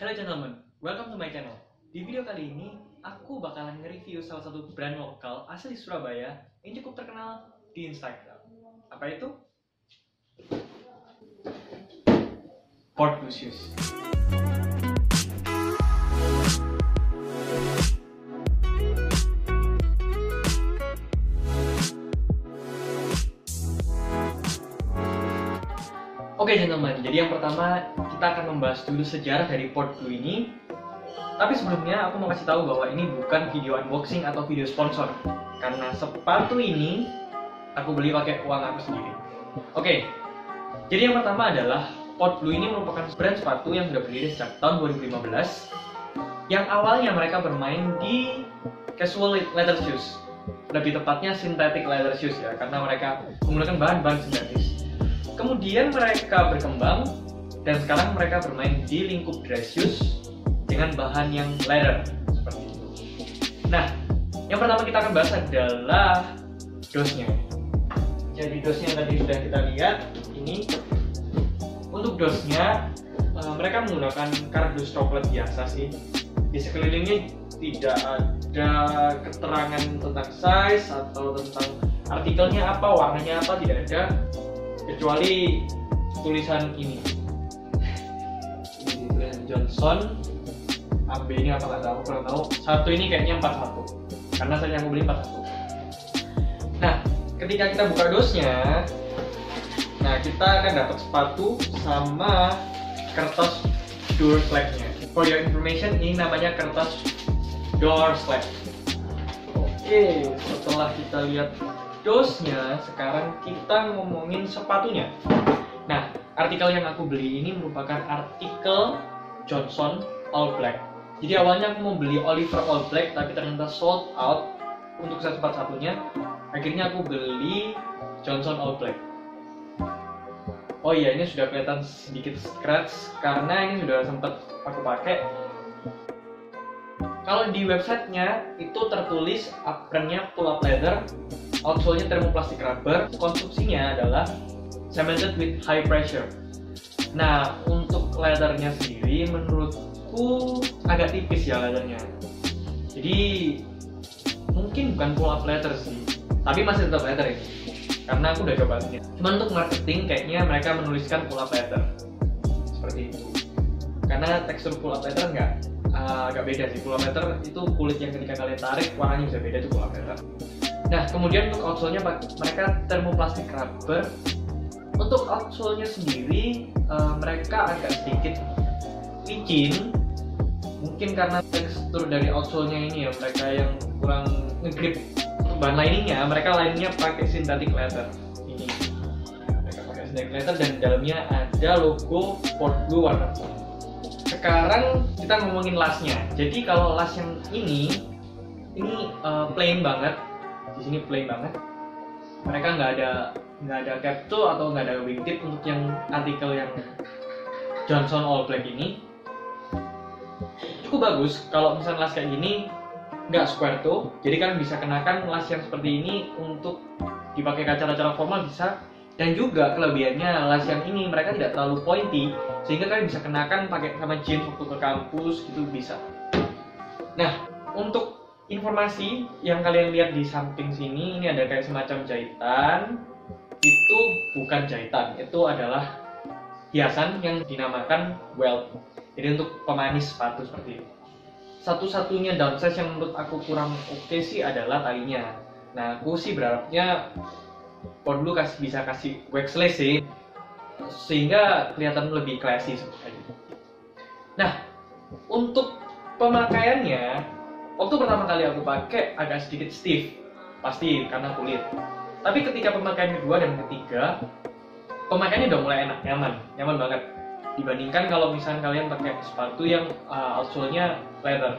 Hello gentlemen, welcome to my channel. Di video kali ini, aku bakalan nge-review salah satu brand lokal asli Surabaya yang cukup terkenal di Instagram. Apa itu? Port Lucius. Oke gentlemen, jadi yang pertama kita akan membahas dulu sejarah dari Port Blue ini. Tapi sebelumnya aku mau kasih tahu bahwa ini bukan video unboxing atau video sponsor, karena sepatu ini aku beli pakai uang aku sendiri. Oke, jadi yang pertama adalah Port Blue ini merupakan brand sepatu yang sudah berdiri sejak tahun 2015, yang awalnya mereka bermain di casual leather shoes, lebih tepatnya synthetic leather shoes ya, karena mereka menggunakan bahan-bahan sintetis. Kemudian mereka berkembang dan sekarang mereka bermain di lingkup dress shoes dengan bahan yang leather seperti itu. Nah, yang pertama kita akan bahas adalah dosnya. Jadi dosnya tadi sudah kita lihat ini. Untuk dosnya mereka menggunakan kardus coklat biasa sih. Di sekelilingnya tidak ada keterangan tentang size atau tentang artikelnya apa, warnanya apa, tidak ada. Kecuali tulisan ini tulisan Johnson AB ini apa nggak tahu, kurang tahu. Satu ini kayaknya 41 karena saya yang beli 41. Nah, ketika kita buka dosnya, nah kita akan dapat sepatu sama kertas door slab-nya. For your information, ini namanya kertas door slab. Oke, setelah kita lihat dosnya, sekarang kita ngomongin sepatunya. Nah, artikel yang aku beli ini merupakan artikel Johnson All Black. Jadi awalnya aku mau beli Oliver All Black, tapi ternyata sold out untuk set satu-satunya. Akhirnya aku beli Johnson All Black. Oh iya, ini sudah kelihatan sedikit scratch karena ini sudah sempat aku pakai. Kalau di websitenya itu tertulis apronnya pull up leather, outsole-nya thermoplastic rubber, konstruksinya adalah cemented with high pressure. Nah, untuk leathernya sendiri menurutku agak tipis ya leathernya. Jadi mungkin bukan pull up leather sih, tapi masih tetap leather ini. Karena aku udah cobain. Cuman untuk marketing kayaknya mereka menuliskan pull up leather seperti itu. Karena tekstur pull up leather agak beda sih. Pull up leather itu kulit yang ketika kalian tarik warnanya bisa beda, itu pull up leather. Nah, kemudian untuk outsole-nya mereka thermoplastic rubber. Untuk outsole-nya sendiri mereka agak sedikit licin. Mungkin karena tekstur dari outsole-nya ini ya, mereka yang kurang ngegrip. Untuk bahan liningnya, mereka liningnya pakai synthetic leather. Ini mereka pakai synthetic leather dan dalamnya ada logo Port Blue warna putih. Sekarang kita ngomongin lasnya. Jadi kalau las yang ini plain banget. Di sini plain banget. Mereka nggak ada capsule atau nggak ada wingtip untuk yang artikel yang Johnson All Black ini. Cukup bagus. Kalau misalnya las kayak gini nggak square toe, jadi kalian bisa kenakan las yang seperti ini untuk dipakai ke acara-acara formal bisa. Dan juga kelebihannya las yang ini mereka tidak terlalu pointy, sehingga kalian bisa kenakan pakai sama jeans waktu ke kampus gitu bisa. Nah, untuk informasi yang kalian lihat di samping sini, ini ada kayak semacam jahitan. Itu bukan jahitan, itu adalah hiasan yang dinamakan welt. Jadi untuk pemanis sepatu seperti itu. Satu-satunya downside yang menurut aku kurang oke sih adalah talinya. Nah, aku sih berharapnya Port Blue bisa kasih wax lace sih, sehingga kelihatan lebih classy seperti itu. Nah, untuk pemakaiannya, waktu pertama kali aku pakai agak sedikit stiff, pasti karena kulit. Tapi ketika pemakaian kedua dan ketiga, pemakaiannya udah mulai enak, nyaman banget. Dibandingkan kalau misalnya kalian pakai sepatu yang outsole-nya leather.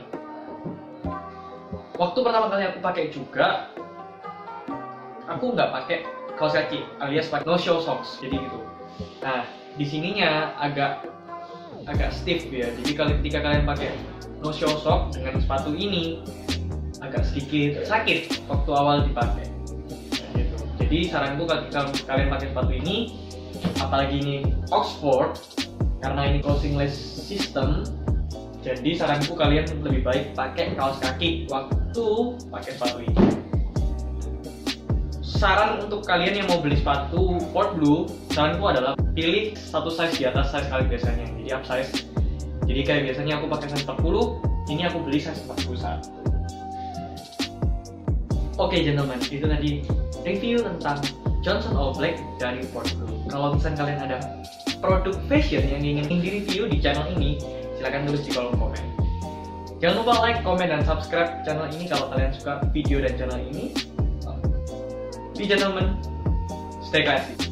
Waktu pertama kali aku pakai juga, aku nggak pakai kaos kaki alias pakai no show socks, jadi gitu. Nah, di sininya agak stiff ya. Jadi ketika kalian pakai no show sock dengan sepatu ini agak sedikit sakit waktu awal dipakai. Nah, gitu. Jadi saranku ketika kalian pakai sepatu ini, apalagi ini Oxford, karena ini closing lace system, Jadi saranku kalian lebih baik pakai kaos kaki waktu pakai sepatu ini. Saran untuk kalian yang mau beli sepatu Port Blue, saranku adalah pilih satu size di atas size kalian biasanya, jadi up size. Jadi kayak biasanya aku pakai size 40, ini aku beli size 41. Oke gentlemen, itu tadi review tentang Johnson All Black dari Port Blue. Kalau misalnya kalian ada produk fashion yang ingin di-review di channel ini, silahkan tulis di kolom komen. Jangan lupa like, comment, dan subscribe channel ini kalau kalian suka video dan channel ini. Be gentlemen, stay classy.